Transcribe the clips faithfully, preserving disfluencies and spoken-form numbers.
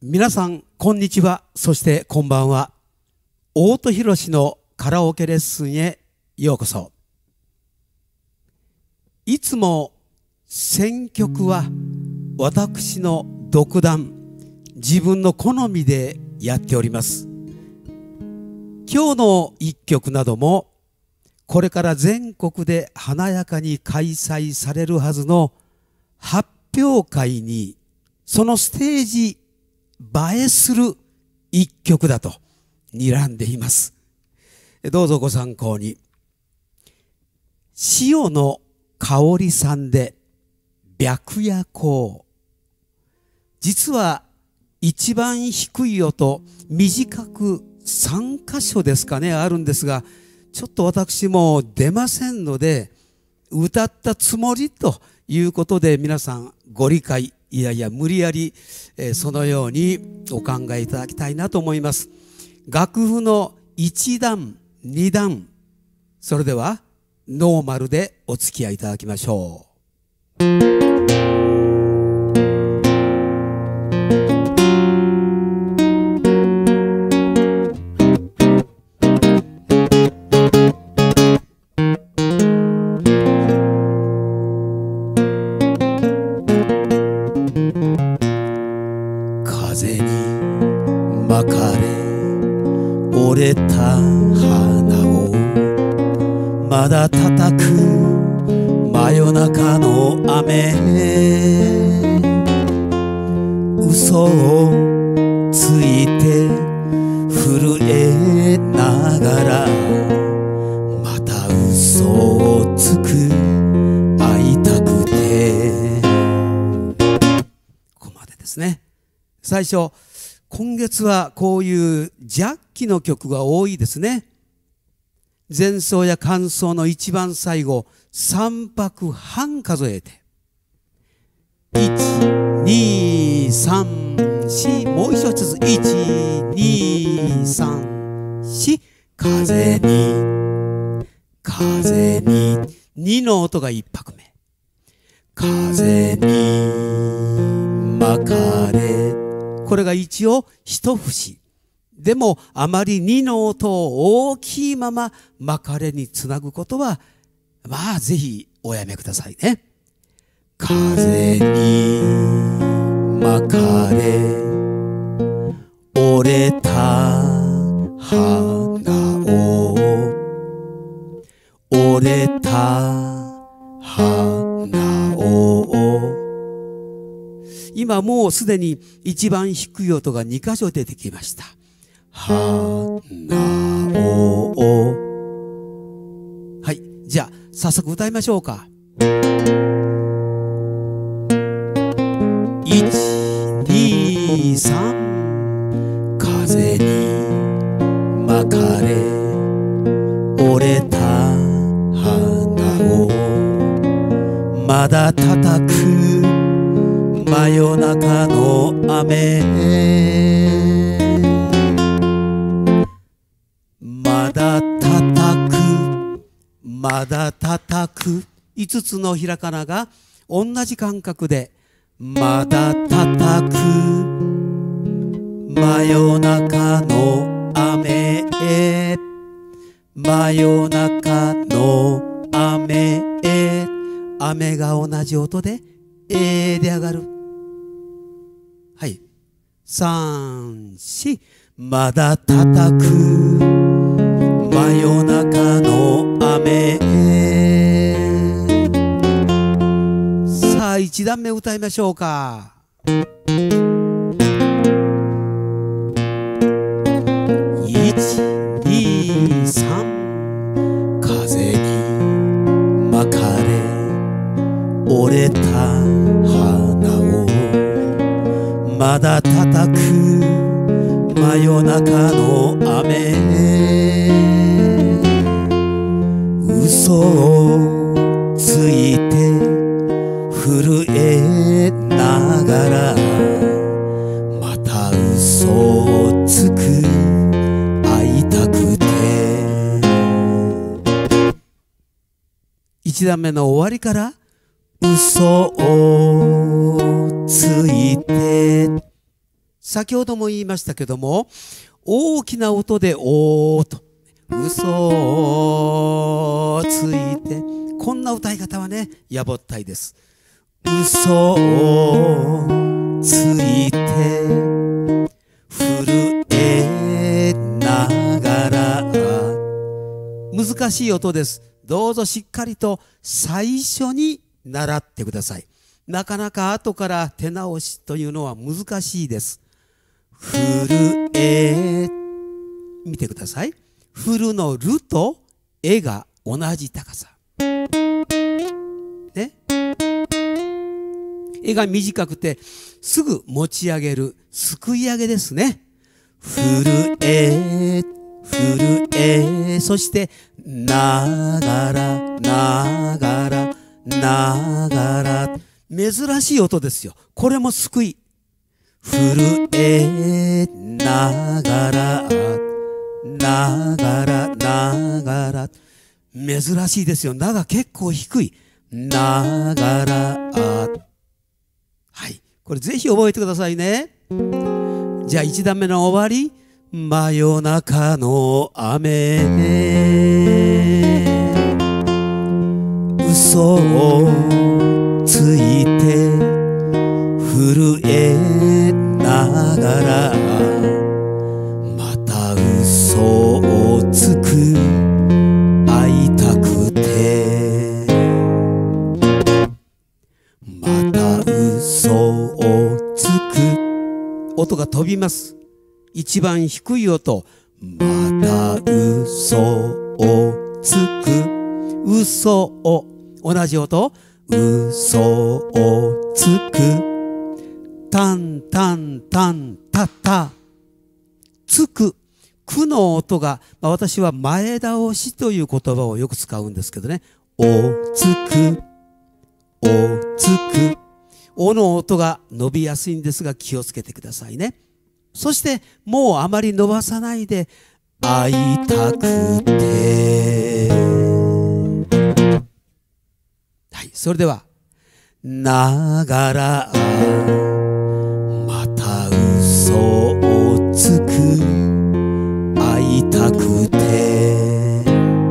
皆さんこんにちは、そしてこんばんは。大戸博のカラオケレッスンへようこそ。いつも選曲は私の独断、自分の好みでやっております。今日の一曲などもこれから全国で華やかに開催されるはずの発表会にそのステージ映えする一曲だと睨んでいます。どうぞご参考に。塩の香りさんで白夜行。実は一番低い音短くさん箇所ですかねあるんですが、ちょっと私も出ませんので歌ったつもりということで皆さんご理解、いやいや無理やり、えー、そのようにお考えいただきたいなと思います。楽譜のいち段に段、それではノーマルでお付き合いいただきましょう。風に巻かれ折れた花をまだ叩く真夜中の雨、嘘をついて震えながらまた嘘をつく、会いたくて。ここまでですね。最初、今月はこういうジャッキの曲が多いですね。前奏や間奏の一番最後、さん拍半数えて。いち、に、さん、よん、もう一つずつ。いち、に、さん、よん、風に、風に、にの音が一拍目。風に巻かれ、これが一応一節。でもあまりにの音を大きいまま巻かれにつなぐことはまあぜひおやめくださいね。風に巻かれ折れた花を、折れた花を、今もうすでに一番低い音がに箇所出てきました。花を。はい、じゃあ早速歌いましょうか。いち、に、さん、風に巻かれ折れた花をまだ叩く真夜中の雨、まだ叩く、まだ叩く、いつつのひらがなが同じ感覚でまだ叩く真夜中の雨、真夜中の雨、雨が同じ音でえで上がる。はい、さん、し、まだ叩く真夜中の雨。さあ一段目歌いましょうか。いち、に、さん、風に巻かれ折れた花をまだ叩く真夜中の雨、嘘をついて震えながらまた嘘をつく、会いたくて。一段目の終わりから嘘をついて先ほども言いましたけども、大きな音でおーと、嘘をついて、こんな歌い方はね、やぼったいです。嘘をついて震えながら、難しい音です。どうぞしっかりと最初に習ってください。なかなか後から手直しというのは難しいです。震え、見てください。振るのるとえが同じ高さ。ね。えが短くてすぐ持ち上げるすくい上げですね。震え、震え、そしてながら、ながら、ながら。珍しい音ですよ。これもすくい。震えながら、ながら、ながら。珍しいですよ。なが結構低い。ながら。はい。これぜひ覚えてくださいね。じゃあ一段目の終わり。真夜中の雨。嘘をついて震えながら、また嘘をつく、会いたくて、また嘘をつく。音が飛びます。一番低い音。また嘘をつく、嘘を、同じ音。嘘をつく、タンタンタンタタ、つく。くの音が、まあ、私は前倒しという言葉をよく使うんですけどね。おつく、おつく。おの音が伸びやすいんですが気をつけてくださいね。そしてもうあまり伸ばさないで、会いたくて。はい、それではながら、また嘘をつく、会いたくて。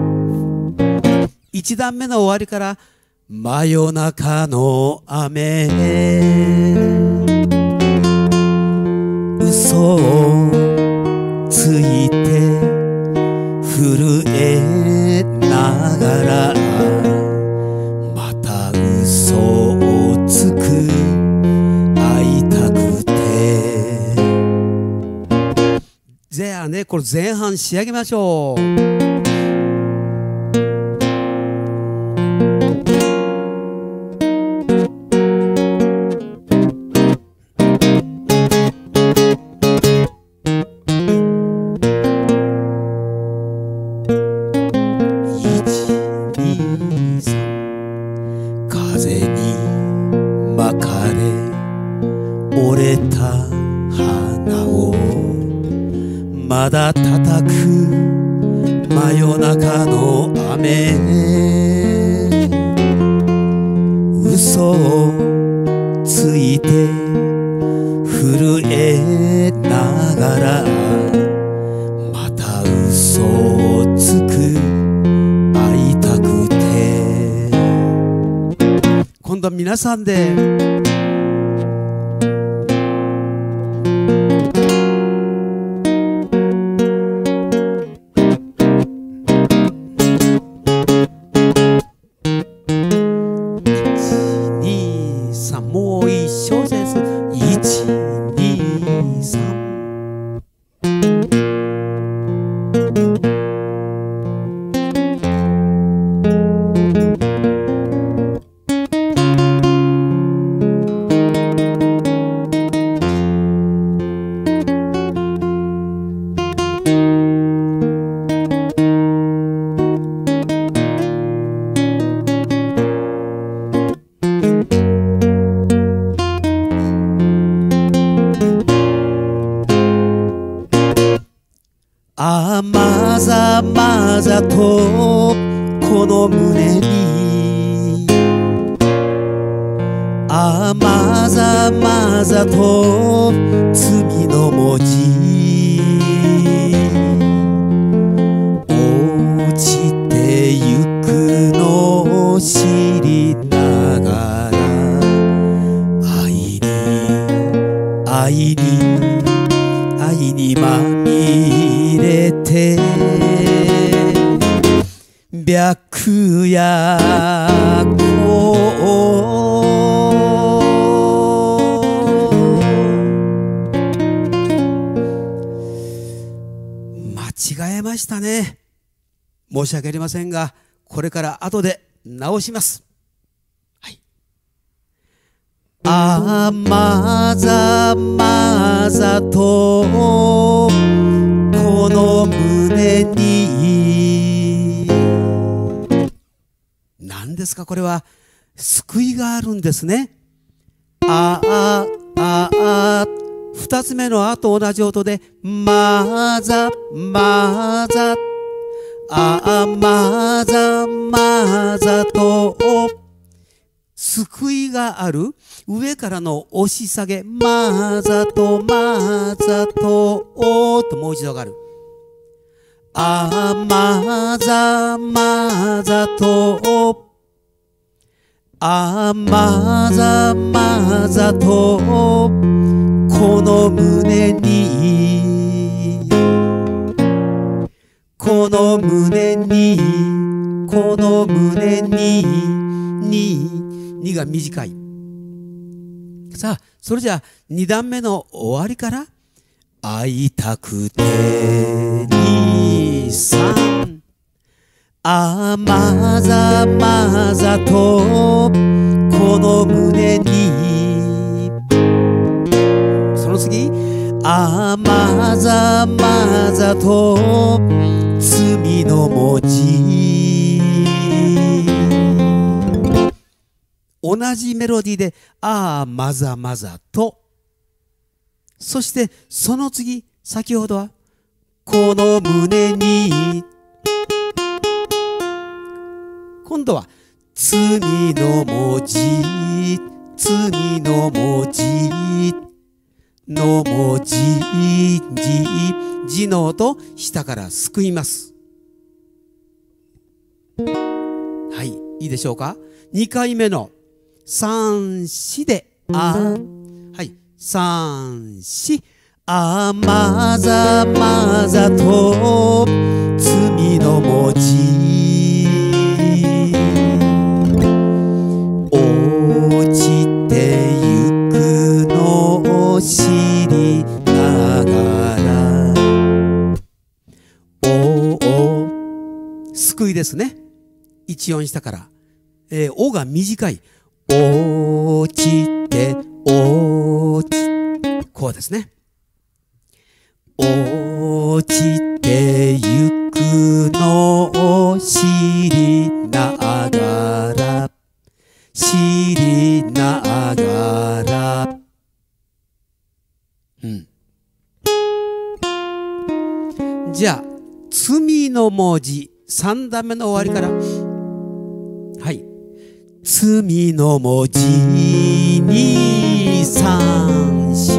一段目の終わりから真夜中の雨、嘘をついて震えながら、また嘘をつく、会いたくて。じゃあね、これ前半仕上げましょう。風に巻かれ折れた花をまだ叩く真夜中の雨、嘘をついて震えながら、また嘘をつく、会いたくて。今度は皆さんでもう一小節、いち、に、さん。あまざまざとこの胸に、あああまざまざと罪の文字落ちてゆくのを知りながら愛に愛に愛にまみれて白夜こ間違えましたね。申し訳ありませんがこれから後で直します。はい、あまざまざとこの胸に何ですかこれは救いがあるんですね。ああああ二つ目のあと同じ音でまざまざああまざまざと救いがある上からの押し下げまざとまざとともう一度上がるああまざまざとああまざまざとこの胸にこの胸にこの胸にににが短い。さあそれじゃあに段目の終わりから会いたくてにさんあまざまざとこの胸にその次あまざまざと罪の文字同じメロディーであまざまざとそしてその次先ほどはこの胸に今度は罪の文字罪の文字の文字字字の音下からすくいます。はいいいでしょうか。にかいめの三四であはい三四あまざまざと罪の文字落ちてゆくのを知りながらおお救いですね。一音下から、えー、おが短い落ちて落ちこうですね。落ちてゆくのを知りながら知りながらうんじゃあ罪の文字さん段目の終わりからはい罪の文字にさんし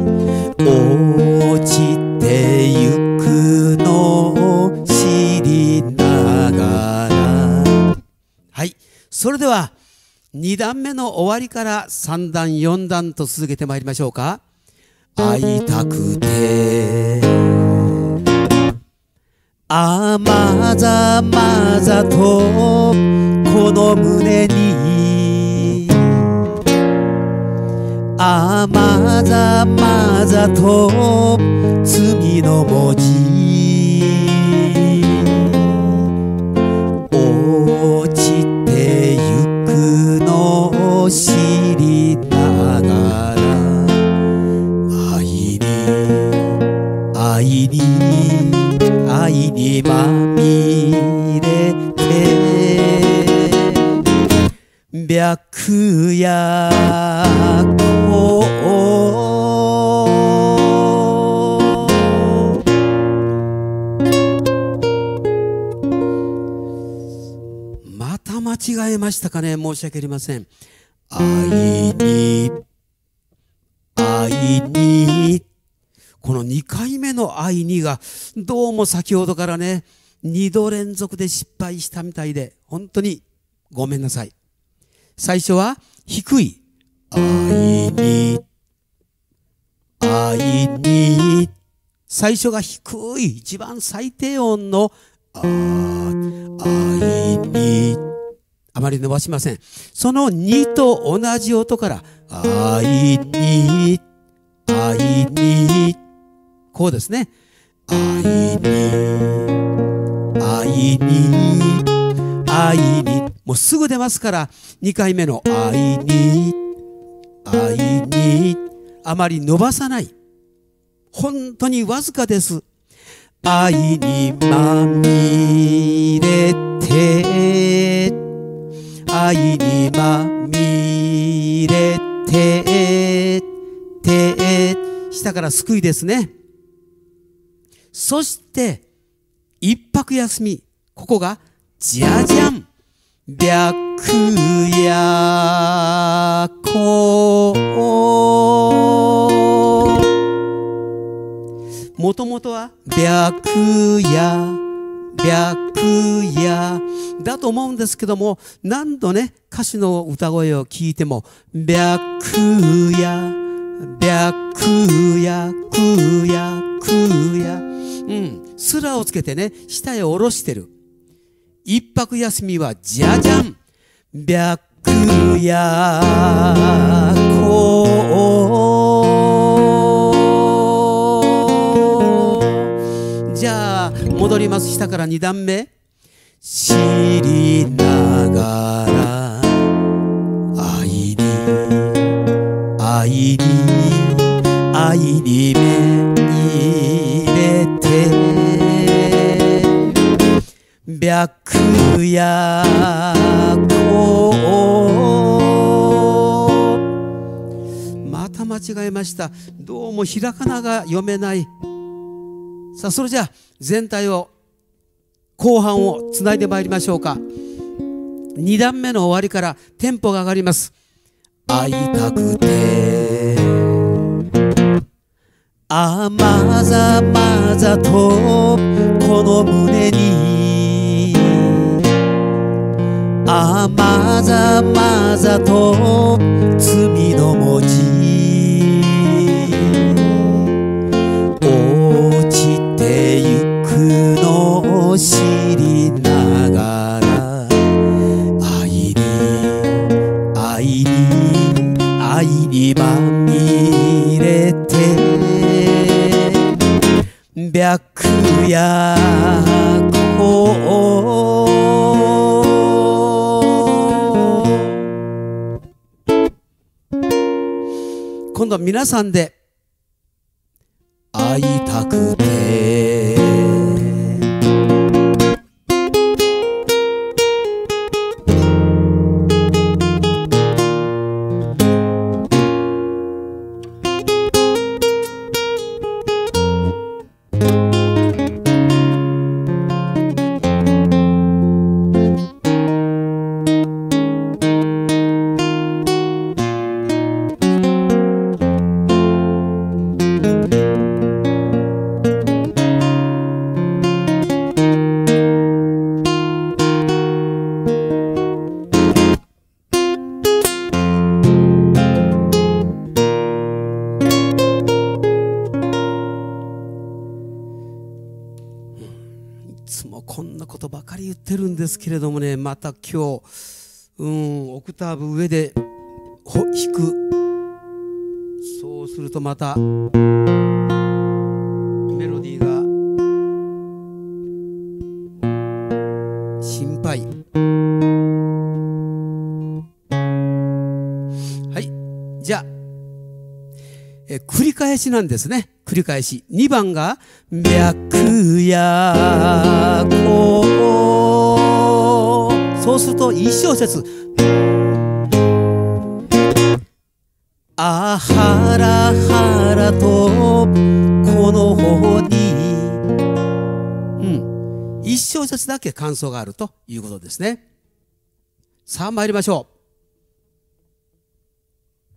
落ちてゆくのを知りながらはいそれではに段目の終わりからさん段よん段と続けてまいりましょうか。会いたくてあまざまざとこの胸にあまざまざと罪の文字落ちてゆくのを知りながら愛に愛に愛にまみれて白夜こまた間違えましたかね。申し訳ありません。 愛に愛に、このにかいめの愛にがどうも先ほどからねにど連続で失敗したみたいで、本当にごめんなさい。最初は低い愛に愛に、最初が低い一番最低音のあ愛に、あまり伸ばしません。そのにと同じ音から愛に愛に、こうですね。愛に愛に愛に、もうすぐ出ますから、にかいめの愛に愛に、あまり伸ばさない、本当にわずかです。愛にまみれて、愛にまみれて、て、下からすくいですね。そして一泊休み、ここがじゃじゃん、白夜行。もともとは白夜白夜だと思うんですけども、何度ね歌手の歌声を聞いても白夜白夜くやくや、うん、スラをつけてね下へ下ろしてる。一泊休みはじゃじゃん、白夜行。じゃあ戻ります。下からにだんめ。知りながら愛に愛に愛に目入れて、白夜行。また間違えました。どうもひらがなが読めない。さあそれじゃあ全体を後半をつないでまいりましょうか。にだんめの終わりからテンポが上がります。会いたくてあまざまざとこの胸に、あまざまざと罪の文字落ちてゆくのを知りながら、愛に愛に愛にまみれて、白夜行。今度は皆さんで会いたくて。ですけれどもね、また今日、うん、オクターブ上で弾く。そうするとまたメロディーが心配。はい、じゃあえ繰り返しなんですね。繰り返し。にばんが白夜行。そうすると一小節、あはらはらとこの方に、うん、一小節だけ感想があるということですね。さあ参りましょう。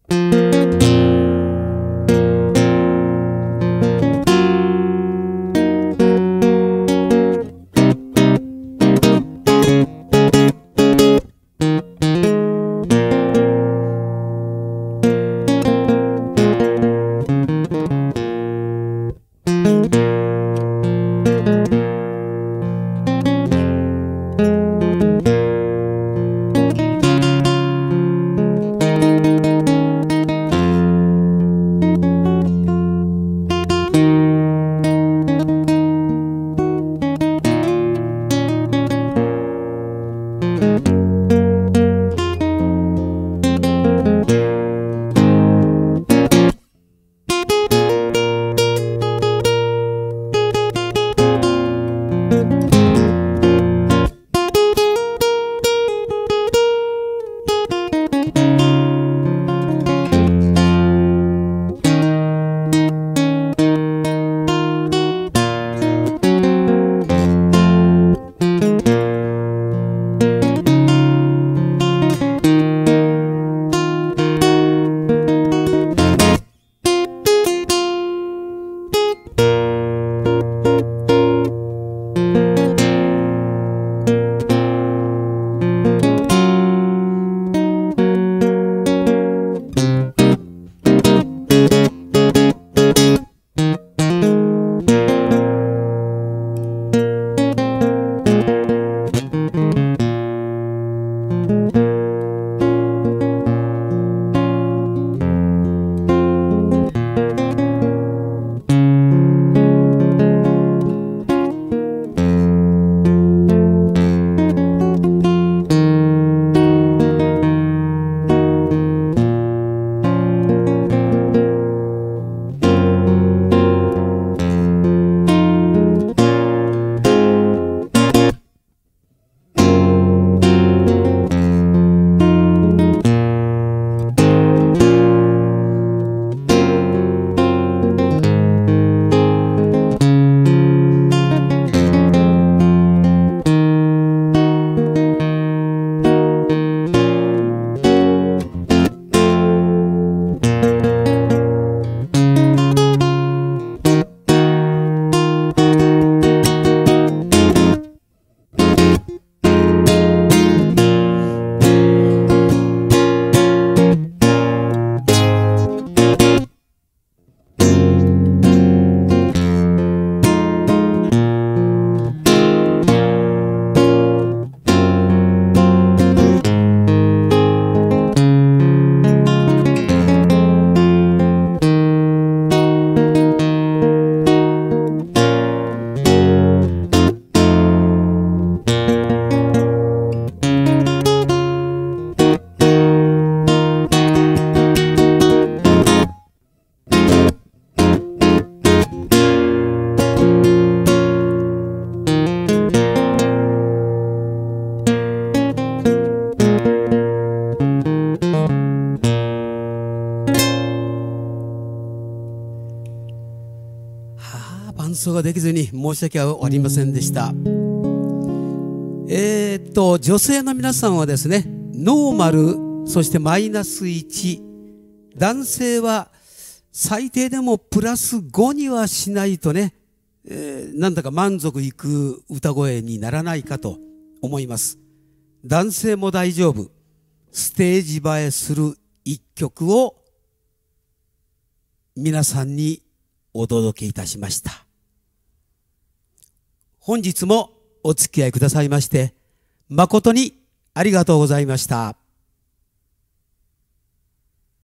奏ができずに申し訳ありませんでした。えー、っと女性の皆さんはですね、ノーマル、そしてマイナスいち、男性は最低でもプラスごにはしないとね、えー、なんだか満足いく歌声にならないかと思います。男性も大丈夫、ステージ映えする一曲を皆さんにお届けいたしました。本日もお付き合いくださいまして誠にありがとうございました。